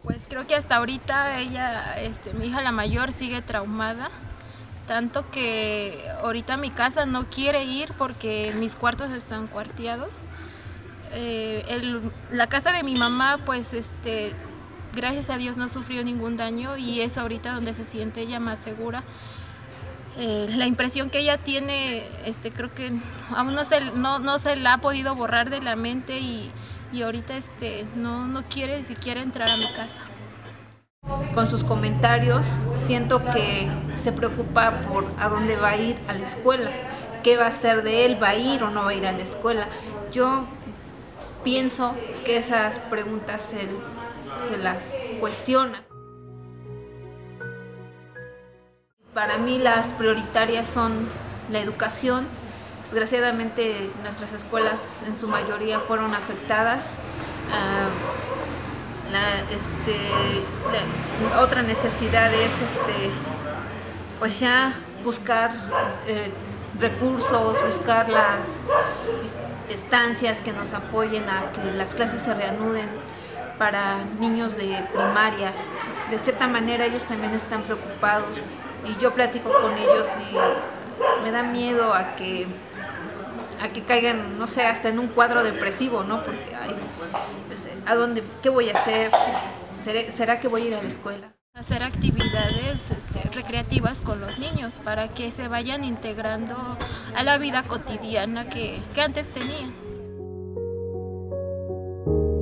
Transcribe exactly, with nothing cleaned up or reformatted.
Pues creo que hasta ahorita ella, este, mi hija la mayor sigue traumada, tanto que ahorita a mi casa no quiere ir porque mis cuartos están cuarteados. Eh, el, la casa de mi mamá, pues este, gracias a Dios no sufrió ningún daño y es ahorita donde se siente ella más segura. Eh, la impresión que ella tiene, este, creo que aún no se, no, no se la ha podido borrar de la mente y, y ahorita este, no, no quiere siquiera entrar a mi casa. Con sus comentarios siento que se preocupa por a dónde va a ir a la escuela, qué va a hacer de él, va a ir o no va a ir a la escuela. Yo pienso que esas preguntas se, se las cuestiona. Para mí las prioritarias son la educación. Desgraciadamente nuestras escuelas en su mayoría fueron afectadas. Uh, la, este, la, otra necesidad es este, pues ya buscar eh, recursos, buscar las estancias que nos apoyen a que las clases se reanuden para niños de primaria. De cierta manera ellos también están preocupados y yo platico con ellos y me da miedo a que a que caigan, no sé, hasta en un cuadro depresivo, ¿no? Porque, ay, pues, ¿a dónde? ¿Qué voy a hacer? ¿Será que voy a ir a la escuela? Hacer actividades este, recreativas con los niños para que se vayan integrando a la vida cotidiana que, que antes tenían.